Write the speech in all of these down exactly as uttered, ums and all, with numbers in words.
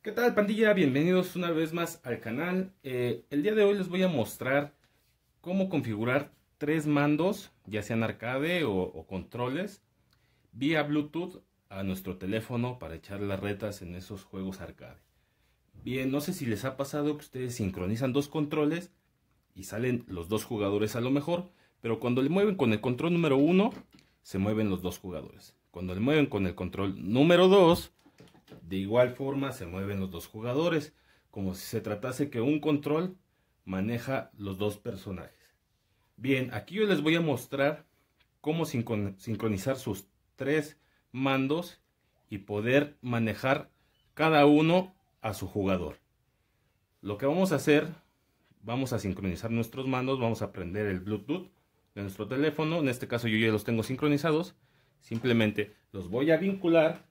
¿Qué tal, pandilla? Bienvenidos una vez más al canal. Eh, el día de hoy les voy a mostrar cómo configurar tres mandos, ya sean arcade o, o controles, vía Bluetooth a nuestro teléfono para echar las retas en esos juegos arcade. Bien, no sé si les ha pasado que ustedes sincronizan dos controles y salen los dos jugadores a lo mejor, pero cuando le mueven con el control número uno, se mueven los dos jugadores. Cuando le mueven con el control número dos, de igual forma se mueven los dos jugadores, como si se tratase que un control maneja los dos personajes. Bien, aquí yo les voy a mostrar cómo sincronizar sus tres mandos y poder manejar cada uno a su jugador. Lo que vamos a hacer, vamos a sincronizar nuestros mandos, vamos a prender el Bluetooth de nuestro teléfono. En este caso yo ya los tengo sincronizados. Simplemente los voy a vincular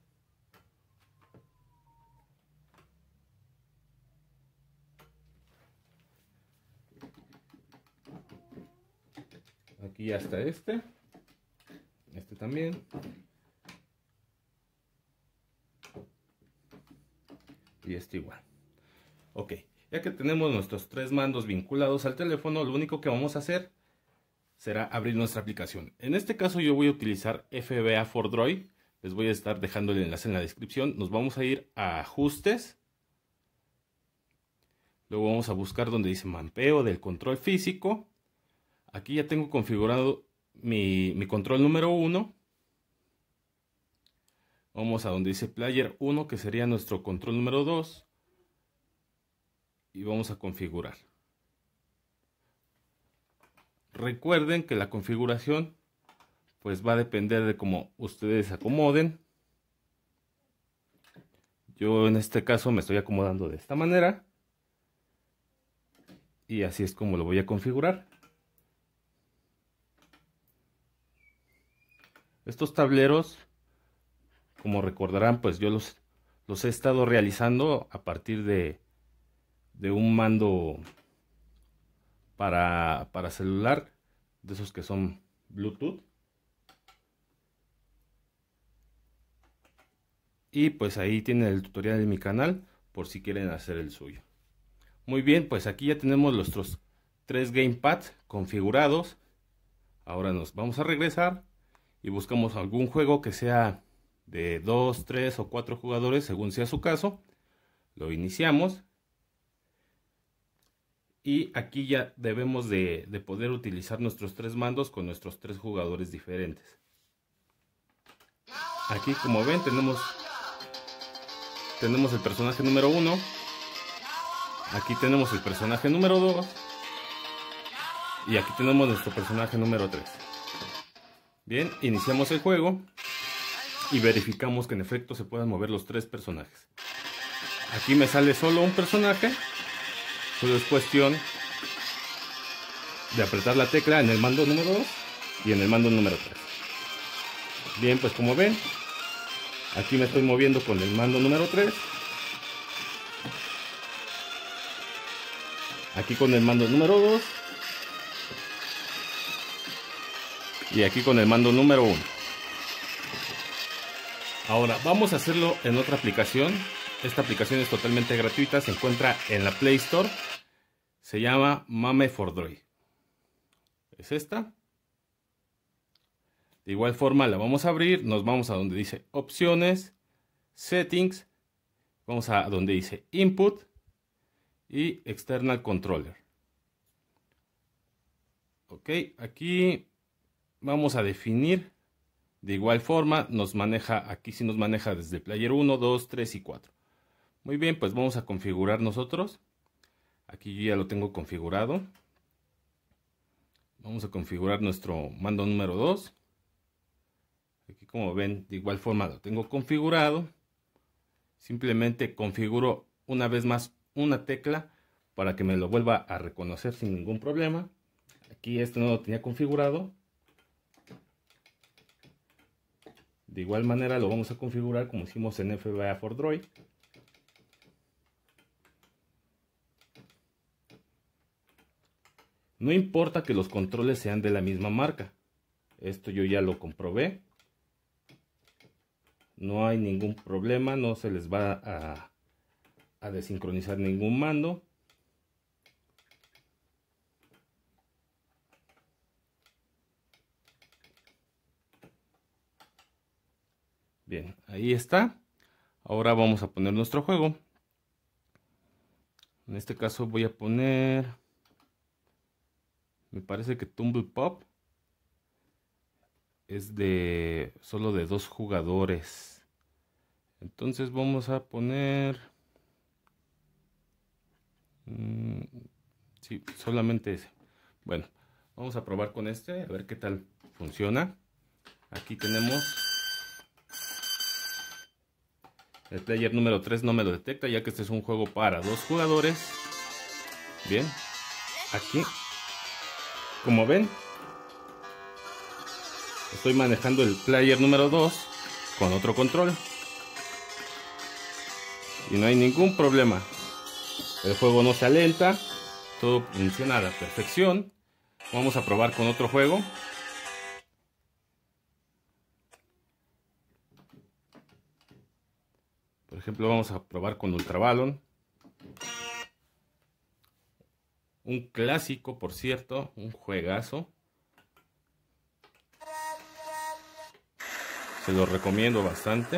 aquí hasta este, este también, y este igual. Ok, ya que tenemos nuestros tres mandos vinculados al teléfono, lo único que vamos a hacer será abrir nuestra aplicación. En este caso yo voy a utilizar F B A for Droid. Les voy a estar dejando el enlace en la descripción. Nos vamos a ir a ajustes, luego vamos a buscar donde dice mampeo del control físico. Aquí ya tengo configurado mi, mi control número uno. Vamos a donde dice player uno, que sería nuestro control número dos. Y vamos a configurar. Recuerden que la configuración pues va a depender de cómo ustedes se acomoden. Yo en este caso me estoy acomodando de esta manera. Y así es como lo voy a configurar. Estos tableros, como recordarán, pues yo los, los he estado realizando a partir de, de un mando para, para celular, de esos que son Bluetooth. Y pues ahí tienen el tutorial de mi canal por si quieren hacer el suyo. Muy bien, pues aquí ya tenemos nuestros tres gamepads configurados. Ahora nos vamos a regresar y buscamos algún juego que sea de dos, tres o cuatro jugadores, según sea su caso. Lo iniciamos. Y aquí ya debemos de, de poder utilizar nuestros tres mandos con nuestros tres jugadores diferentes. Aquí, como ven, tenemos, tenemos el personaje número uno. Aquí tenemos el personaje número dos. Y aquí tenemos nuestro personaje número tres. Bien, iniciamos el juego y verificamos que en efecto se puedan mover los tres personajes. Aquí me sale solo un personaje, solo es cuestión de apretar la tecla en el mando número dos y en el mando número tres. Bien, pues como ven, aquí me estoy moviendo con el mando número tres, aquí con el mando número dos, y aquí con el mando número uno. Ahora vamos a hacerlo en otra aplicación. Esta aplicación es totalmente gratuita, se encuentra en la Play Store. Se llama Mame for Droid. Es esta. De igual forma la vamos a abrir. Nos vamos a donde dice opciones, settings. Vamos a donde dice input y external controller. Ok, aquí vamos a definir. De igual forma nos maneja, aquí sí nos maneja desde player uno, dos, tres y cuatro. Muy bien, pues vamos a configurar nosotros. Aquí yo ya lo tengo configurado. Vamos a configurar nuestro mando número dos. Aquí, como ven, de igual forma lo tengo configurado. Simplemente configuro una vez más una tecla para que me lo vuelva a reconocer sin ningún problema. Aquí este no lo tenía configurado. De igual manera lo vamos a configurar como hicimos en F B A for Droid. No importa que los controles sean de la misma marca. Esto yo ya lo comprobé. No hay ningún problema, no se les va a, a desincronizar ningún mando. Bien, ahí está. Ahora vamos a poner nuestro juego. En este caso voy a poner, me parece que Tumble Pop es de solo de dos jugadores. Entonces vamos a poner, mmm, sí, solamente ese. Bueno, vamos a probar con este, a ver qué tal funciona. Aquí tenemos el player número tres, no me lo detecta, ya que este es un juego para dos jugadores. Bien, aquí, como ven, estoy manejando el player número dos con otro control. Y no hay ningún problema. El juego no se alenta, todo funciona a la perfección. Vamos a probar con otro juego. Por ejemplo, vamos a probar con Ultra Balloon. Un clásico, por cierto, un juegazo. Se lo recomiendo bastante.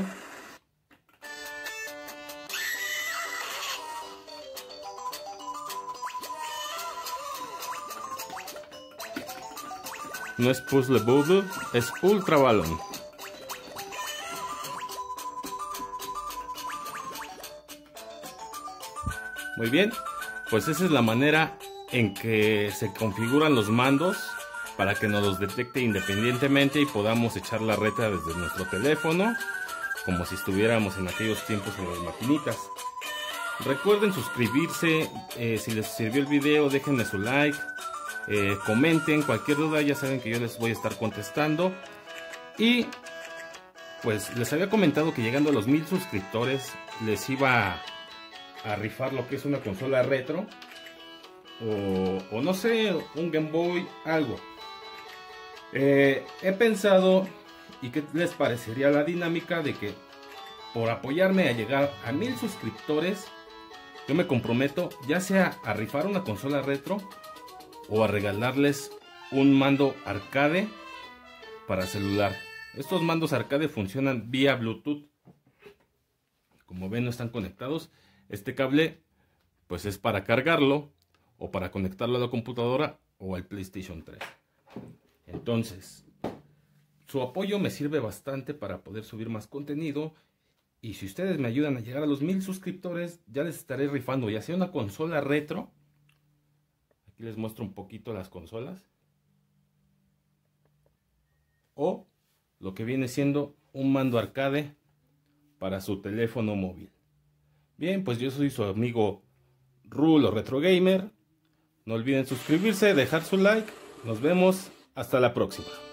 No es Puzzle Bubble, es Ultra Balloon. Muy bien, pues esa es la manera en que se configuran los mandos para que nos los detecte independientemente y podamos echar la reta desde nuestro teléfono, como si estuviéramos en aquellos tiempos en las maquinitas. Recuerden suscribirse, eh, si les sirvió el video déjenme su like, eh, comenten, cualquier duda ya saben que yo les voy a estar contestando. Y pues les había comentado que llegando a los mil suscriptores les iba a a rifar lo que es una consola retro o, o no sé, un Game Boy, algo. Eh, he pensado, y qué les parecería la dinámica de que por apoyarme a llegar a mil suscriptores, yo me comprometo ya sea a rifar una consola retro o a regalarles un mando arcade para celular. Estos mandos arcade funcionan vía Bluetooth. Como ven, no están conectados. Este cable pues es para cargarlo o para conectarlo a la computadora o al PlayStation tres. Entonces, su apoyo me sirve bastante para poder subir más contenido. Y si ustedes me ayudan a llegar a los mil suscriptores, ya les estaré rifando ya sea una consola retro. Aquí les muestro un poquito las consolas. O lo que viene siendo un mando arcade para su teléfono móvil. Bien, pues yo soy su amigo Rulo Retro Gamer. No olviden suscribirse, dejar su like. Nos vemos hasta la próxima.